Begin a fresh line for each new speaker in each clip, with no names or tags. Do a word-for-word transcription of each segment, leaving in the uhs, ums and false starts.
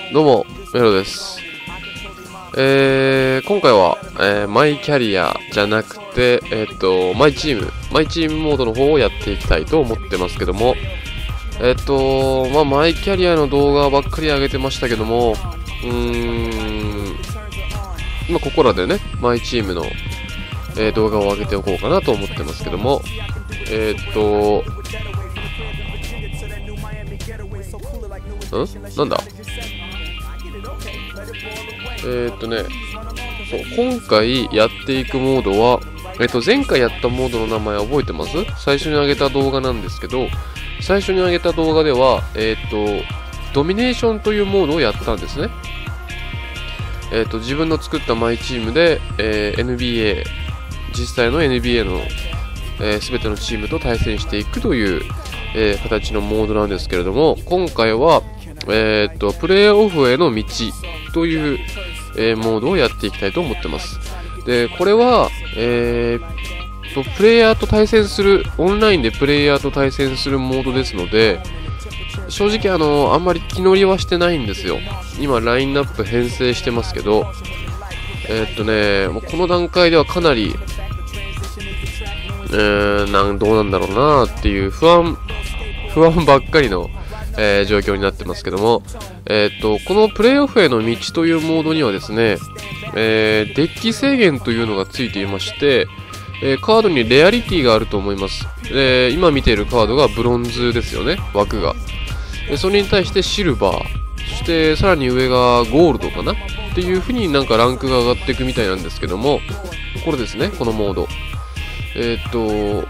どうも、メロです。えー、今回は、えー、マイキャリアじゃなくて、えー、っと、マイチーム、マイチームモードの方をやっていきたいと思ってますけども、えー、っと、まあ、マイキャリアの動画ばっかり上げてましたけども、うーん、まあ、ここらでね、マイチームの、えー、動画を上げておこうかなと思ってますけども、えー、っと、んなんだえー、っとね、そう、今回やっていくモードは、えっと、前回やったモードの名前覚えてます？最初に上げた動画なんですけど、最初に上げた動画では、えっと、ドミネーションというモードをやったんですね。えっと、自分の作ったマイチームで、えー、エヌビーエー、実際の エヌビーエー の、えー、全てのチームと対戦していくという、えー、形のモードなんですけれども、今回は、えっと、プレーオフへの道という、えー、モードをやっていきたいと思ってます。で、これは、えー、とプレイヤーと対戦する、オンラインでプレイヤーと対戦するモードですので、正直あの、あんまり気乗りはしてないんですよ。今、ラインナップ編成してますけど、えー、っとね、もうこの段階ではかなり、えー、なんどうなんだろうなっていう不安、不安ばっかりの、えー、状況になってますけども、えー、っとこのプレイオフへの道というモードにはですね、えー、デッキ制限というのがついていまして、えー、カードにレアリティがあると思います。えー、今見ているカードがブロンズですよね、枠が。でそれに対してシルバー、そしてさらに上がゴールドかなっていう風になんかランクが上がっていくみたいなんですけども、これですね、このモード。えー、っと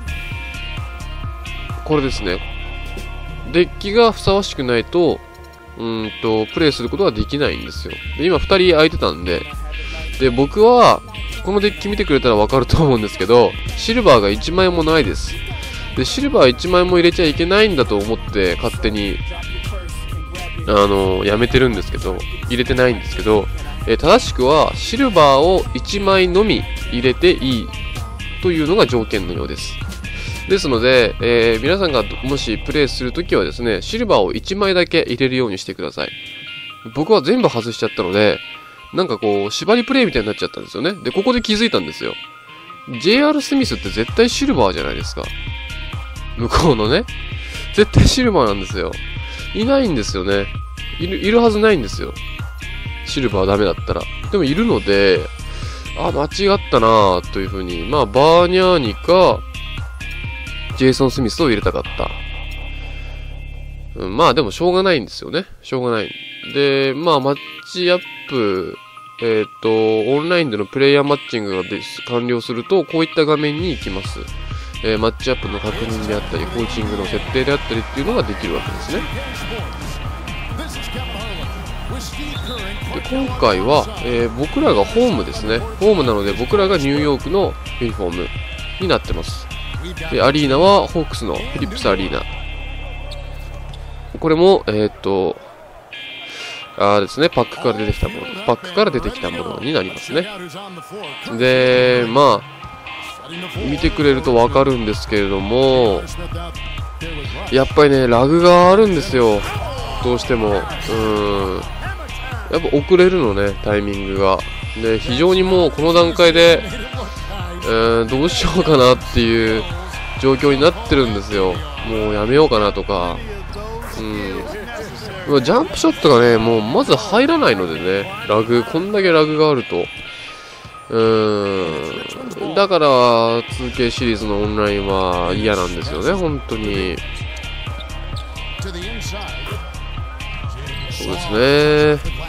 これですね、デッキがふさわしくないと、うんと、プレイすることができないんですよ。で、今ふたり空いてたんで、で、僕は、このデッキ見てくれたらわかると思うんですけど、シルバーがいちまいもないです。で、シルバーいちまいも入れちゃいけないんだと思って、勝手に、あの、やめてるんですけど、入れてないんですけど、えー、正しくは、シルバーをいちまいのみ入れていいというのが条件のようです。ですので、えー、皆さんがもしプレイするときはですね、シルバーをいちまいだけ入れるようにしてください。僕は全部外しちゃったので、なんかこう、縛りプレイみたいになっちゃったんですよね。で、ここで気づいたんですよ。ジェイアール スミスって絶対シルバーじゃないですか。向こうのね。絶対シルバーなんですよ。いないんですよね。いる、いるはずないんですよ。シルバーダメだったら。でもいるので、あ、間違ったなぁというふうに。まあ、バーニャーニか、ジェイソン・スミスを入れたかった。うん、まあでもしょうがないんですよね。しょうがない。で、まあマッチアップ、えっと、オンラインでのプレイヤーマッチングが完了すると、こういった画面に行きます。えー、マッチアップの確認であったり、コーチングの設定であったりっていうのができるわけですね。で、今回は、えー、僕らがホームですね。ホームなので僕らがニューヨークのユニフォームになってます。で、アリーナはホークスのフィリップスアリーナ。これも、えー、っと、あーですね、パックから出てきたもの。パックから出てきたものになりますね。で、まあ、見てくれるとわかるんですけれども、やっぱりね、ラグがあるんですよ。どうしても。うーん。やっぱ遅れるのね、タイミングが。で、非常にもうこの段階で、えー、どうしようかなっていう状況になってるんですよ。もうやめようかなとか、うん、ジャンプショットがね、もうまず入らないのでね、ラグ、こんだけラグがあると、うーん、だから ツーケー シリーズのオンラインは嫌なんですよね、本当に。そうですね。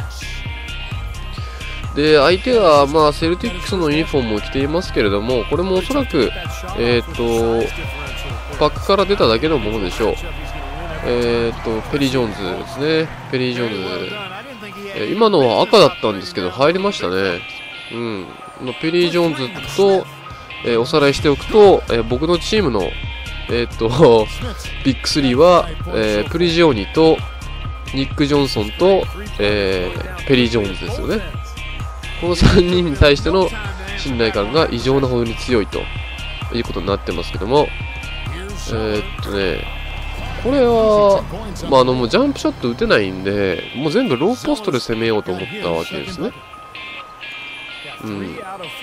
で、相手が、まあ、セルティックスのユニフォームを着ていますけれども、これもおそらく、えっと、パックから出ただけのものでしょう。えっと、ペリー・ジョーンズですね。ペリー・ジョーンズ。え今のは赤だったんですけど、入りましたね。うん。ペリー・ジョーンズと、えー、おさらいしておくと、えー、僕のチームの、えっと、ビッグスリーは、えー、プリジオーニと、ニック・ジョンソンと、えー、ペリー・ジョーンズですよね。このさんにんに対しての信頼感が異常なほどに強いということになってますけども、えー、っとね、 これは、まあ、あのもうジャンプショット打てないんで、もう全部ローポストで攻めようと思ったわけですね。うん、で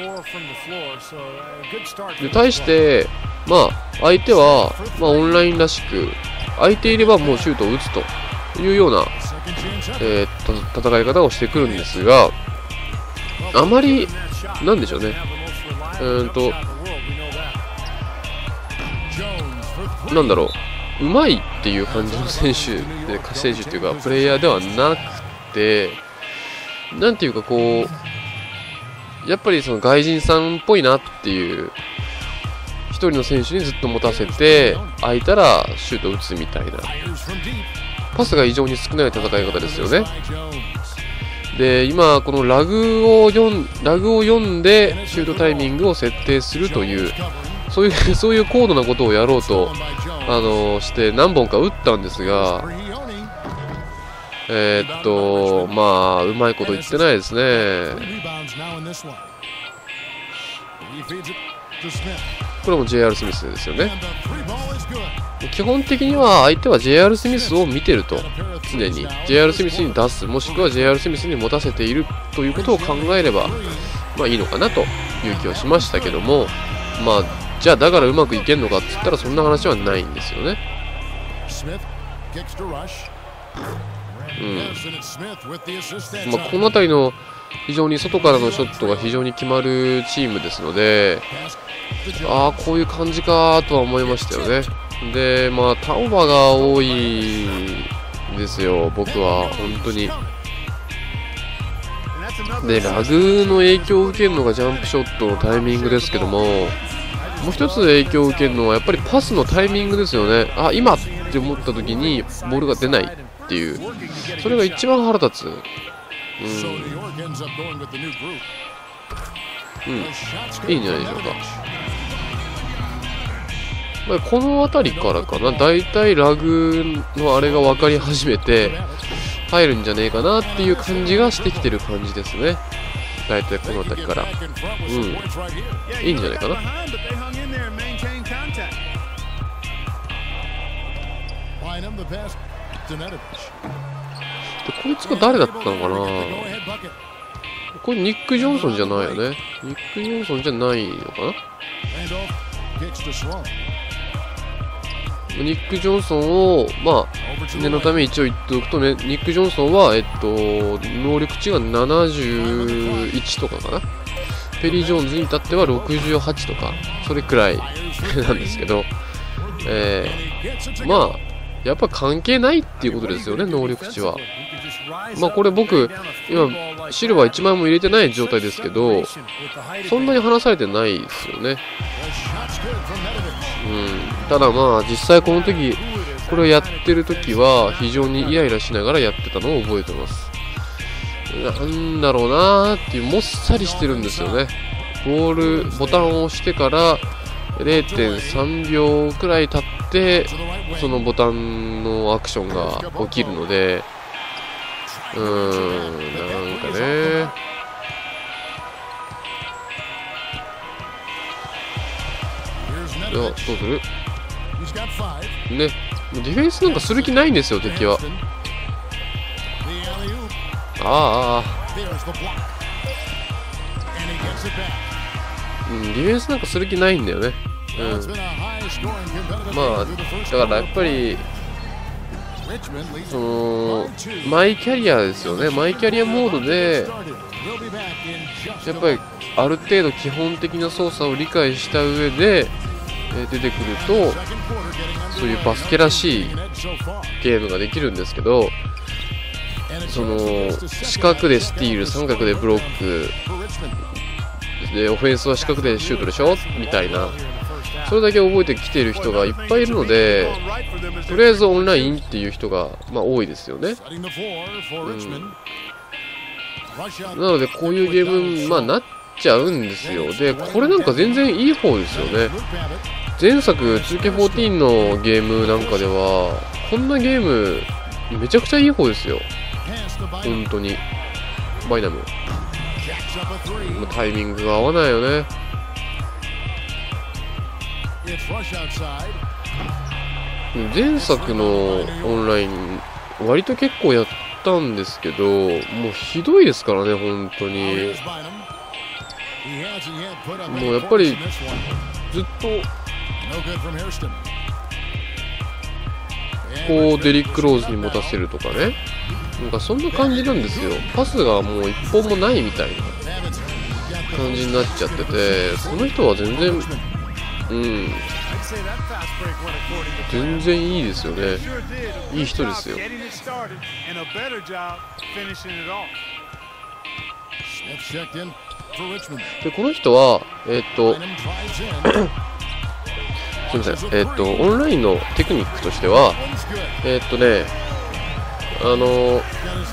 対して、まあ、相手は、まあ、オンラインらしく、空いていればもうシュートを打つというような、えー、と戦い方をしてくるんですが、あまり、なんでしょうね、うーんと、なんだろう、うまいっていう感じの選手で、選手っていうか、プレイヤーではなくて、なんていうかこう、やっぱりその外人さんっぽいなっていう一人の選手にずっと持たせて、空いたらシュート打つみたいな、パスが異常に少ない戦い方ですよね。で、今このラグを読んラグを読んでシュートタイミングを設定するというそういうそういう高度なことをやろうとあのして何本か打ったんですが、えー、っとまあうまいこと言ってないですね。これも ジェイアール スミスですよね。基本的には相手は ジェイアール スミスを見てると、常に ジェイアール スミスに出す、もしくは ジェイアール スミスに持たせているということを考えればまあいいのかなという気はしましたけども、まあじゃあだからうまくいけんのかって言ったらそんな話はないんですよね。うん、まあこの辺りの非常に外からのショットが非常に決まるチームですので、ああこういう感じかとは思いましたよね。でまあターンオーバーが多いですよ、僕は本当に。でラグの影響を受けるのがジャンプショットのタイミングですけども、もう一つ影響を受けるのはやっぱりパスのタイミングですよね。あ今って思った時にボールが出ないっていう、それが一番腹立つ。うん、うん、いいんじゃないでしょうか。まあ、この辺りからかな、だいたいラグのあれが分かり始めて入るんじゃねえかなっていう感じがしてきてる感じですね。だいたいこの辺りから、うん、いいんじゃないかな。でこいつが誰だったのかな。これニック・ジョンソンじゃないよね。ニック・ジョンソンじゃないのかな。ニック・ジョンソンを、まあ、念のため一応言っておくと、ね、ニック・ジョンソンは、えっと、能力値がななじゅういちとかかな。ペリー・ジョーンズに至ってはろくじゅうはちとか、それくらいなんですけど、えー、まあ、やっぱ関係ないっていうことですよね、能力値は。まあこれ僕、今、シルバーいちまいも入れてない状態ですけど、そんなに離されてないですよね。うん、ただまあ、実際この時、これをやってる時は、非常にイライラしながらやってたのを覚えてます。なんだろうなーっていう、もっさりしてるんですよね。ボール、ボタンを押してから、れいてんさんびょうくらい経ってそのボタンのアクションが起きるので、うーんなんかね、いやどうするね、ディフェンスなんかする気ないんですよ敵は。ああうん、ディフェンスなんかする気ないんだよね。うん、まあだからやっぱりそのマイキャリアですよね。マイキャリアモードでやっぱりある程度基本的な操作を理解した上で出てくるとそういうバスケらしいゲームができるんですけど、その四角でスティール、三角でブロックでオフェンスは四角でシュートでしょみたいな、それだけ覚えてきている人がいっぱいいるので、とりあえずオンラインっていう人が、まあ、多いですよね。うん、なのでこういうゲーム、まあ、なっちゃうんですよ。でこれなんか全然いい方ですよね。前作 ツーケーフォーティーン のゲームなんかではこんなゲームめちゃくちゃいい方ですよ本当に。バイナムタイミングが合わないよね。 前作のオンライン割と結構やったんですけど、もうひどいですからね、本当に。もうやっぱりずっとこうデリック・ローズに持たせるとかね、なんかそんな感じなんですよ。パスがもう一本もないみたいな感じになっちゃってて、この人は全然うん全然いいですよね。いい人ですよ。でこの人はえー、っとすみません、えー、っとオンラインのテクニックとしてはえー、っとねあの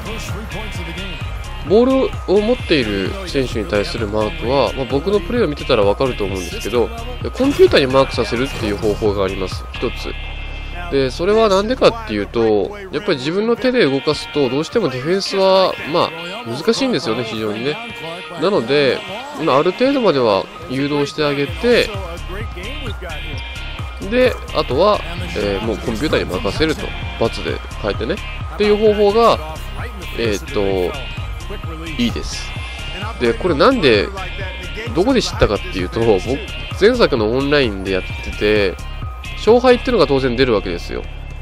ボールを持っている選手に対するマークは、まあ、僕のプレーを見てたら分かると思うんですけど、コンピューターにマークさせるっていう方法があります。一つで、それはなんでかっていうと、やっぱり自分の手で動かすとどうしてもディフェンスはまあ難しいんですよね、非常にね。なので、まあ、ある程度までは誘導してあげて、であとは、えー、もうコンピューターに任せると、×で変えてねっていう方法がえー、っといいです。でこれなんでどこで知ったかっていうと、僕前作のオンラインでやってて勝敗っていうのが当然出るわけですよ。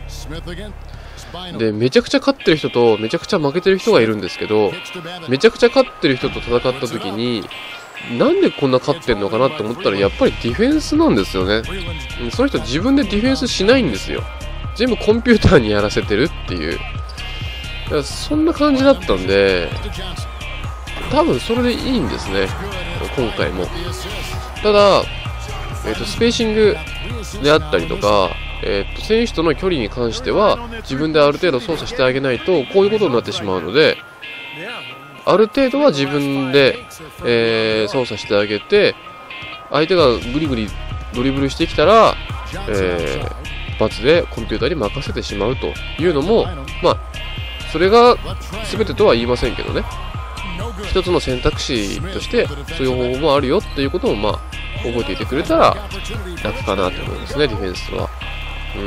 でめちゃくちゃ勝ってる人とめちゃくちゃ負けてる人がいるんですけど、めちゃくちゃ勝ってる人と戦った時になんでこんな勝ってんのかなと思ったら、やっぱりディフェンスなんですよね。その人自分でディフェンスしないんですよ。全部コンピューターにやらせてるっていう、だからそんな感じだったんで、多分それでいいんですね、今回も。ただ、えー、とスペーシングであったりとか、えー、と選手との距離に関しては自分である程度操作してあげないとこういうことになってしまうので、ある程度は自分で、えー、操作してあげて、相手がグリグリドリブルしてきたら、えー、罰でコンピューターに任せてしまうというのも、まあそれが全てとは言いませんけどね、一つの選択肢としてそういう方法もあるよっていうことも、まあ覚えていてくれたら楽かなと思いますね、ディフェンスは。うん、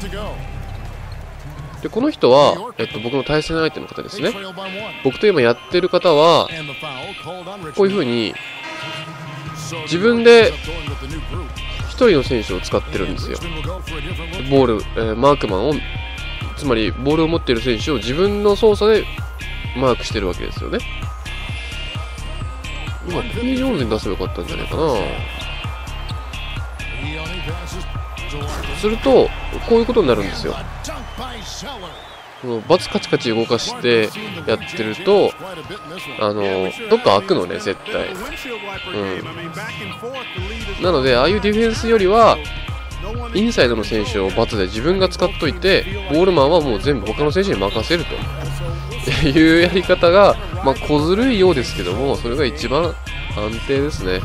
でこの人は、えっと、僕の対戦相手の方ですね。僕と今やってる方はこういう風に自分でひとりの選手を使ってるんですよ。ボール、えー、マークマンを、つまりボールを持っている選手を自分の操作でマークしてるわけですよね。今ペニー・ジョーンズに出せばよかったんじゃないかな。するとこういうことになるんですよ。バツカチカチ動かしてやってると、あのどっか開くのね、絶対。うん、なのでああいうディフェンスよりはインサイドの選手をバツで自分が使っといて、ボールマンはもう全部他の選手に任せるというやり方が、まあ、小ずるいようですけども、それが一番安定ですね。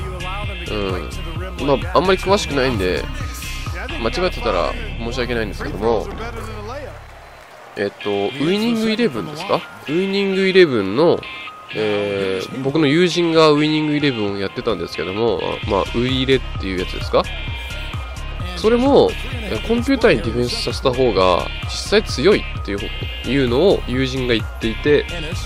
うん、まあ、あんまり詳しくないんで間違ってたら申し訳ないんですけども、えっとウイニングイレブンですか、ウイニングイレブンの、えー、僕の友人がウイニングイレブンをやってたんですけども、まあ、ウイレっていうやつですか、それもコンピューターにディフェンスさせた方が実際強いっていうのを友人が言っていて、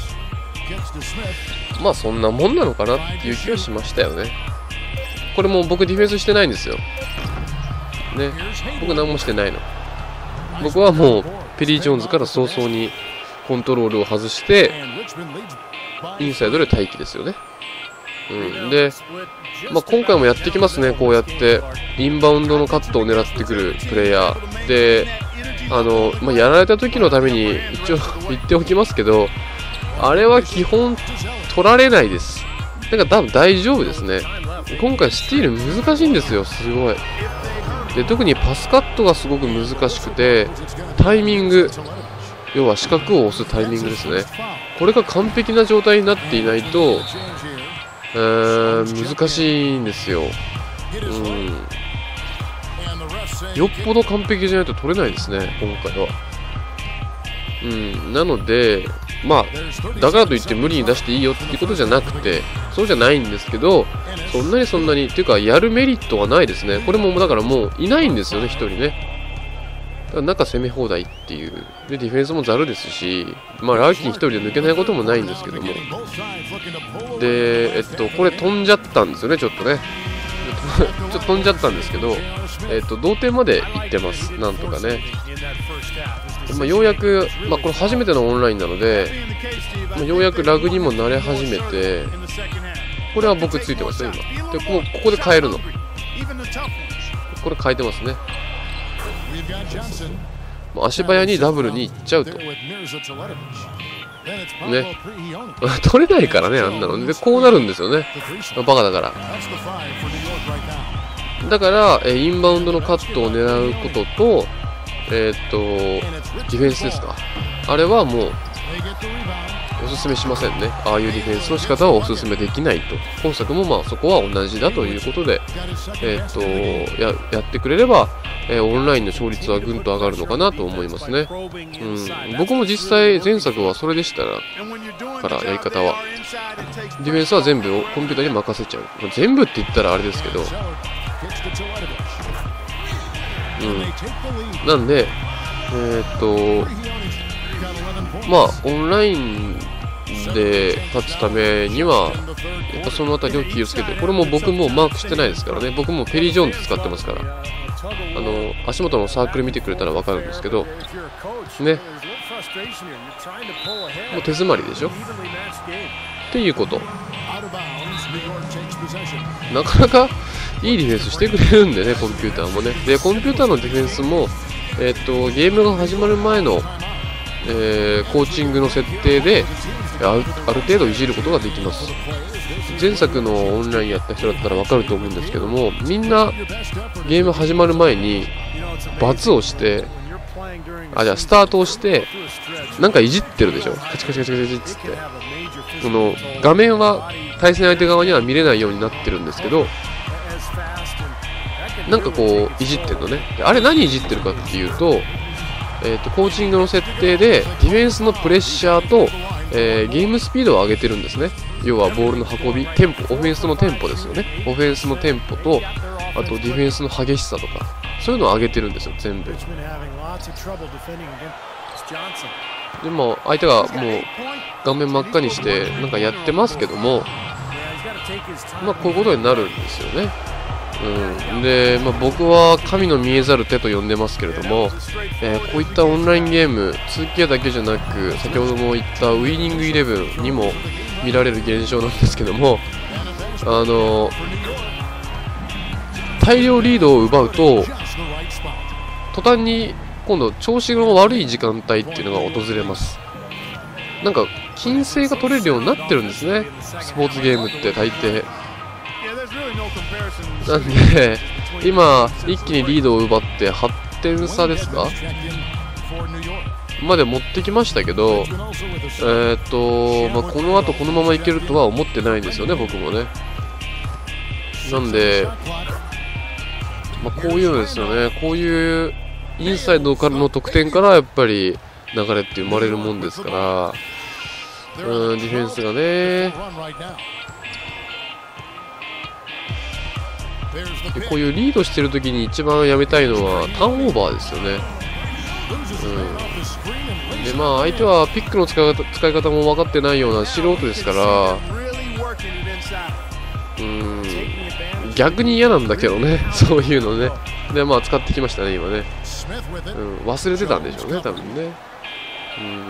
まあそんなもんなのかなっていう気はしましたよね。これも僕ディフェンスしてないんですよね。僕何もしてないの。僕はもうペリー・ジョーンズから早々にコントロールを外してインサイドで待機ですよね。うん、で、まあ、今回もやってきますね。こうやってインバウンドのカットを狙ってくるプレイヤーで、あの、まあ、やられた時のために一応言っておきますけど、あれは基本取られないです。だから多分大丈夫ですね。今回スティール難しいんですよ、すごい。で特にパスカットがすごく難しくて、タイミング、要は四角を押すタイミングですね、これが完璧な状態になっていないと、えー、難しいんですよ。うん、よっぽど完璧じゃないと取れないですね、今回は。うん、なので、まあ、だからといって無理に出していいよっていうことじゃなくて、そうじゃないんですけど、そんなにそんなにっていうか、やるメリットはないですね。これもだからもういないんですよね、ひとりね。 中攻め放題っていう。で、ディフェンスもざるですし、まあ、ラーキン一人で抜けないこともないんですけども。で、えっと、これ飛んじゃったんですよね、ちょっとね。ちょっと飛んじゃったんですけど、えっと、同点まで行ってます。なんとかね。まあ、ようやく、まあ、これ初めてのオンラインなので、まあ、ようやくラグにも慣れ始めて、これは僕ついてますね、今。で、ここ、ここで変えるの。これ変えてますね。足早にダブルに行っちゃうと。ね。取れないからね、あんなの。で、こうなるんですよね。バカだから。だから、えインバウンドのカットを狙うことと、えー、っと、ディフェンスですか。あれはもう、おすすめしませんね。ああいうディフェンスの仕方はおすすめできないと。今作もまあそこは同じだということで、えー、っとや、やってくれれば、えー、オンラインの勝率はぐんと上がるのかなと思いますね。うん、僕も実際前作はそれでしたからやり方は。ディフェンスは全部コンピューターに任せちゃう。まあ、全部って言ったらあれですけど。うん。なんで、えー、っと、まあ、オンラインで勝つためには、やっぱそのあたりを気をつけて、これも僕もマークしてないですからね。僕もペリー・ジョーンズ使ってますから。あの、足元のサークル見てくれたら分かるんですけど、ね。もう手詰まりでしょっていうこと。なかなかいいディフェンスしてくれるんでね、コンピューターもね。で、コンピューターのディフェンスも、えっと、ゲームが始まる前の、えー、コーチングの設定である、ある程度いじることができます。前作のオンラインやった人だったら分かると思うんですけども、みんなゲーム始まる前に罰をして、あ、じゃあスタートをして、なんかいじってるでしょ。カチカチカチカチっつって。その画面は対戦相手側には見れないようになってるんですけど、なんかこういじってるのね。あれ何いじってるかっていうと、えー、とコーチングの設定でディフェンスのプレッシャーと、えー、ゲームスピードを上げてるんですね。要はボールの運び、テンポ、オフェンスのテンポですよね。オフェンスのテンポと、あとディフェンスの激しさとか、そういうのを上げてるんですよ、全部。でも相手がもう顔面真っ赤にしてなんかやってますけども、まあこういうことになるんですよね。うん、で、まあ、僕は神の見えざる手と呼んでますけれども、えー、こういったオンラインゲーム ツーケー だけじゃなく、先ほども言ったウイニングイレブンにも見られる現象なんですけども、あの大量リードを奪うと途端に今度調子の悪い時間帯っていうのが訪れます。なんか均勢が取れるようになってるんですね、スポーツゲームって大抵。なんで今一気にリードを奪ってはってん差ですかまで持ってきましたけど、えー、っと、まあ、この後このままいけるとは思ってないんですよね、僕もね。なんで、まあ、こういうのですよね。こういうインサイドからの得点からやっぱり流れって生まれるもんですから、うん、ディフェンスがね。でこういうリードしてる時に一番やめたいのはターンオーバーですよね。うん、でまあ相手はピックの使い方、使い方も分かってないような素人ですから、うん逆に嫌なんだけどねそういうのね。でまあ使ってきましたね今ね、うん、忘れてたんでしょうね多分ね。うん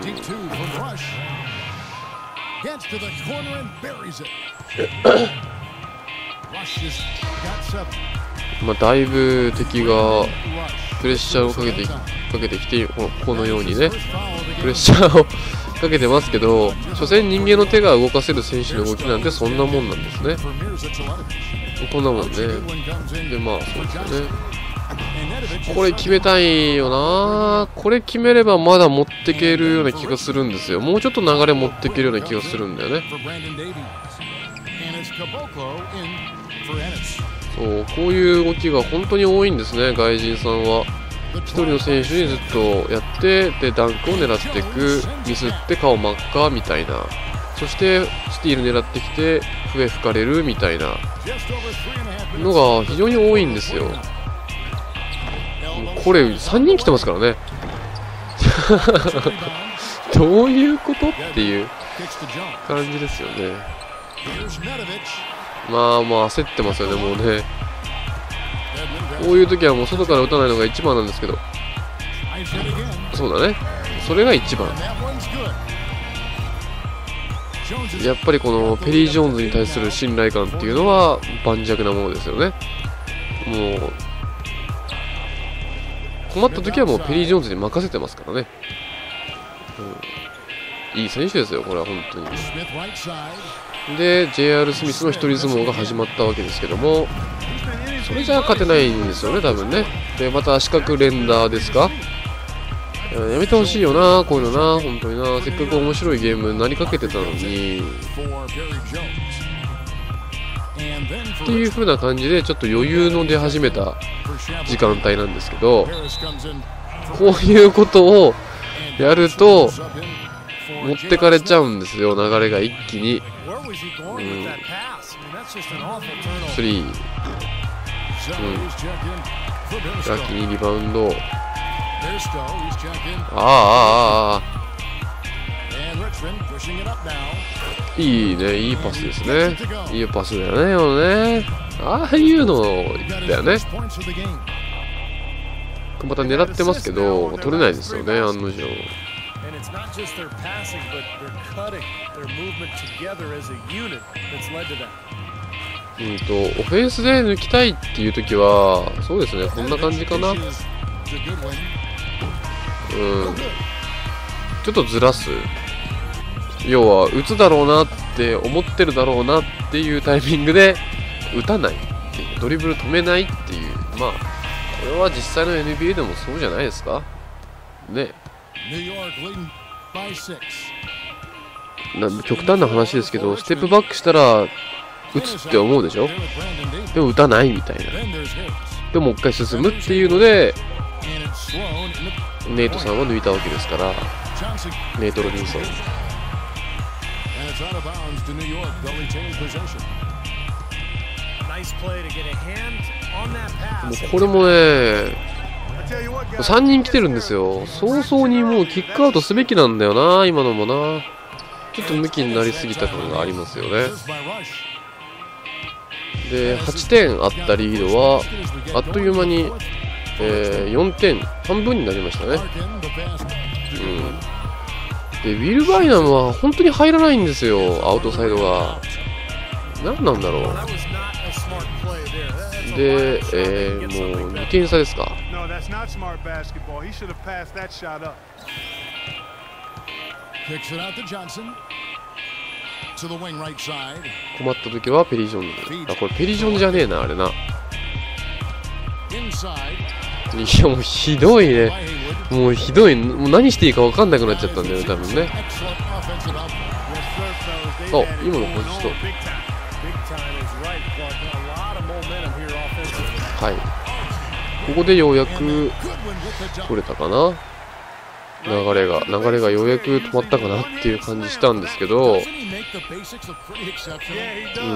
まあ、だいぶ敵がプレッシャーをかけてかけてきて、このようにねプレッシャーをかけてますけど、所詮人間の手が動かせる選手の動きなんてそんなもんなんですね。こんなもんね。でまあそうですよね。これ決めたいよな。これ決めればまだ持っていけるような気がするんですよ。もうちょっと流れ持っていけるような気がするんだよね。そうこういう動きが本当に多いんですね、外人さんは。一人の選手にずっとやってでダンクを狙っていく、ミスって顔真っ赤みたいな、そしてスティール狙ってきて笛吹かれるみたいなのが非常に多いんですよ。 これさんにん来てますからね。どういうことっていう感じですよね。まあまあ焦ってますよね、もうね。こういう時はもう外から打たないのが一番なんですけど。そうだね。それが一番。やっぱりこのペリー・ジョーンズに対する信頼感っていうのは盤石なものですよね。もう困った時はもうペリー・ジョーンズに任せてますからね。うん、いい選手ですよ、これは本当に。で ジェイアール スミスの一人相撲が始まったわけですけども、それじゃあ勝てないんですよね、多分ね。でまた四角連打ですか。やめてほしいよな、こういうのな、本当にな。せっかく面白いゲームになりかけてたのにっていう風な感じで、ちょっと余裕の出始めた時間帯なんですけど、こういうことをやると持ってかれちゃうんですよ、流れが一気に。うん、スリー、うん、ラッキーにリバウンド。ああああ、いいね、いいパスですね。いいパスだよね、よね。ああいうのだよね。また狙ってますけど取れないですよね、案の定。うんとオフェンスで抜きたいっていう時はそうですね、こんな感じかな。うん、ちょっとずらす、要は打つだろうなって思ってるだろうなっていうタイミングで打たないっていう、ドリブル止めないっていう、まあこれは実際の エヌビーエー でもそうじゃないですかね。な極端な話ですけど、ステップバックしたら打つって思うでしょ。でも打たないみたいな。でもう一回進むっていうのでネイトさんは抜いたわけですから、ネイト・ロビンソン。もうこれもね、さんにん来てるんですよ。早々にもうキックアウトすべきなんだよな、今のもな。ちょっと向きになりすぎた感がありますよね。ではちてんあったリードはあっという間に、えー、よんてん半分になりましたね。うん、でウィル・バイナムは本当に入らないんですよ、アウトサイドが。何なんだろう。で、えー、もうにてん差ですか。困った時はペリジョン。あ、これペリジョンじゃねえな、あれな。いやもうひどいね、もうひどい、もう何していいか分かんなくなっちゃったんだよね、多分ね。あ、今のポジション、はい、ここでようやく取れたかな。流れが流れがようやく止まったかなっていう感じしたんですけど、うん、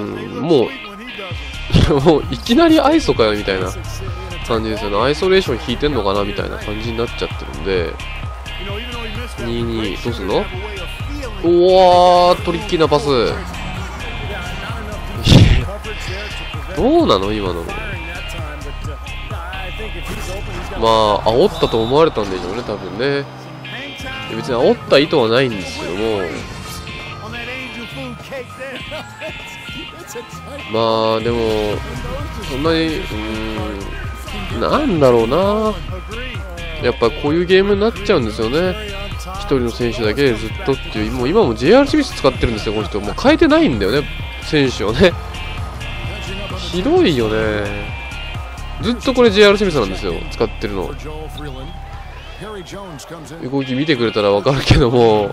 もうもういきなりアイソかよみたいな感じですよね。アイソレーション引いてんのかなみたいな感じになっちゃってるんで、ににどうすんの。おー、トリッキーなパスどうなの今の。まあ煽ったと思われたんでしょうね、多分ね。別に煽った意図はないんですけども、まあでもそんなに、うーん、なんだろうな、やっぱこういうゲームになっちゃうんですよね。一人の選手だけでずっとっていう。もう今も ジェイアール スミス使ってるんですよ、この人。もう変えてないんだよね、選手をね。ひどいよね。ずっとこれ ジェイアール スミスなんですよ、使ってるの。動き見てくれたら分かるけども。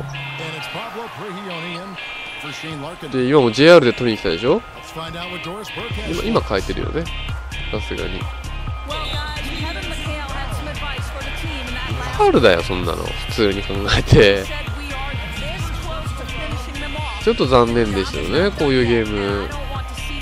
で今も ジェイアール で取りに来たでしょ。今今変えてるよね、さすがに。ファウルだよそんなの、普通に考えて。ちょっと残念でしたよね、こういうゲーム。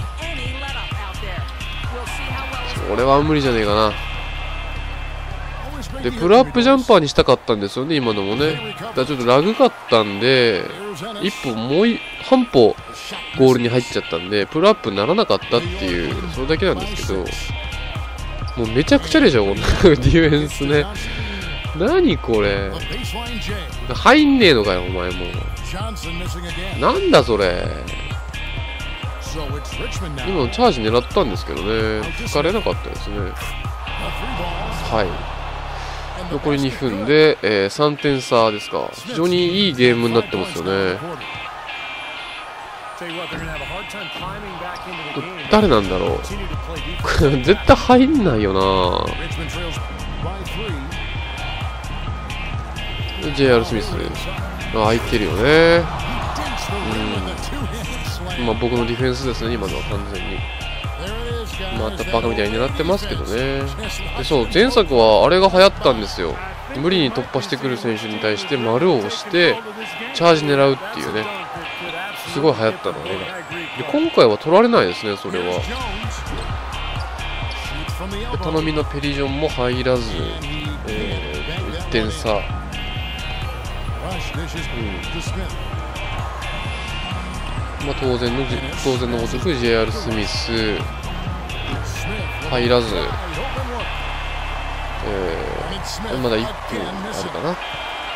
それは無理じゃねえかな。 で、プルアップジャンパーにしたかったんですよね、今のもね。だからちょっとラグがあったんで、一歩もう半歩ゴールに入っちゃったんで、プルアップにならなかったっていう、それだけなんですけど、もうめちゃくちゃでしょ、このディフェンスね。何これ。入んねえのかよ、お前もう。なんだそれ。今のチャージ狙ったんですけどね、吹かれなかったですね。はい。残りにふんで、えー、さんてん差ですか。非常にいいゲームになってますよね。誰なんだろう。絶対入んないよな。ジェイアール スミス。あ、空いてるよね。うん。まあ僕のディフェンスですね、今のは完全に。またバカみたいに狙ってますけどね。で、そう、前作はあれが流行ったんですよ。無理に突破してくる選手に対して丸を押してチャージ狙うっていうね。すごい流行ったのね。で、今回は取られないですね、それは。で、頼みのペリジョンも入らず、えー、いってん差。うん、まあ、当然の当然のごとく ジェイアール スミス入らず、えー、まだいっぷんあるかな。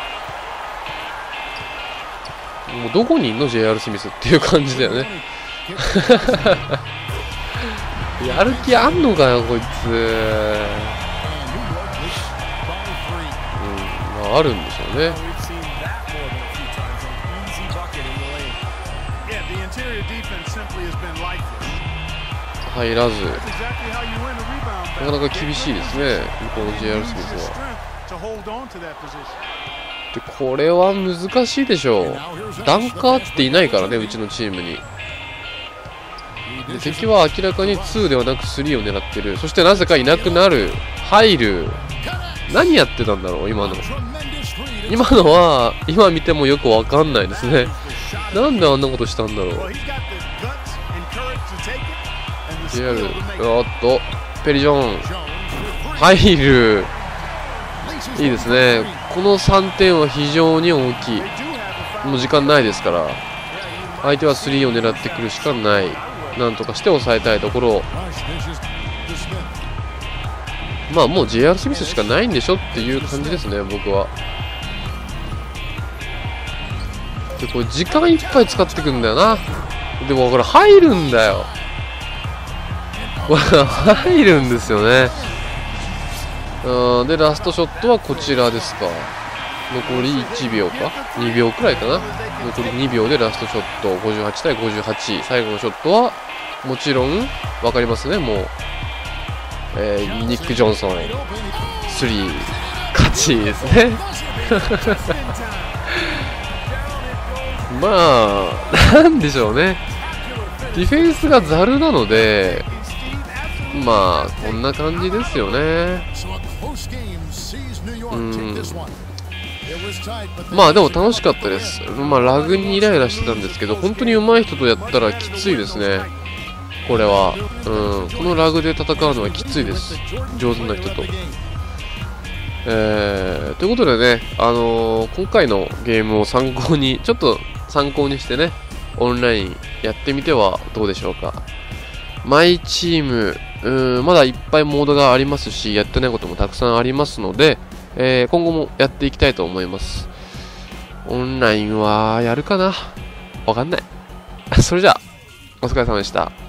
もうどこにいんの ジェイアール スミスっていう感じだよね。やる気あんのかよこいつ。うん、まああるんでしょうね。入らず、なかなか厳しいですね、向こうの ジェイアール スミスは。で、これは難しいでしょう。ダンカーっていないからね、うちのチームに。で、敵は明らかににではなくさんを狙ってる。そしてなぜかいなくなる。入る。何やってたんだろう、今の。今のは、今見てもよくわかんないですね。なんであんなことしたんだろう。ジェイアール、おっと、ペリジョン。入る。いいですね。このさんてんは非常に大きい。もう時間ないですから。相手はさんを狙ってくるしかない。なんとかして抑えたいところ。まあもう ジェイアール スミスしかないんでしょっていう感じですね、僕は。で、これ時間いっぱい使ってくんだよな。でもこれ入るんだよ。これ入るんですよね。うん、で、ラストショットはこちらですか。残りいちびょうかにびょうくらいかな。残りにびょうでラストショットごじゅうはちたいごじゅうはち。最後のショットはもちろん分かりますね。もう、えー、ニック・ジョンソンスリー勝ちですね。まあなんでしょうね、ディフェンスがざるなので、まあこんな感じですよね。うん、まあでも楽しかったです。まあラグにイライラしてたんですけど、本当に上手い人とやったらきついですね、これは。うん、このラグで戦うのはきついです、上手な人と。えー、ということでね、あのー、今回のゲームを参考に、ちょっと参考にしてね、オンラインやってみてはどうでしょうか。マイチーム、うーん、まだいっぱいモードがありますし、やってないこともたくさんありますので、えー、今後もやっていきたいと思います。オンラインはやるかな？わかんない。それじゃあ、お疲れ様でした。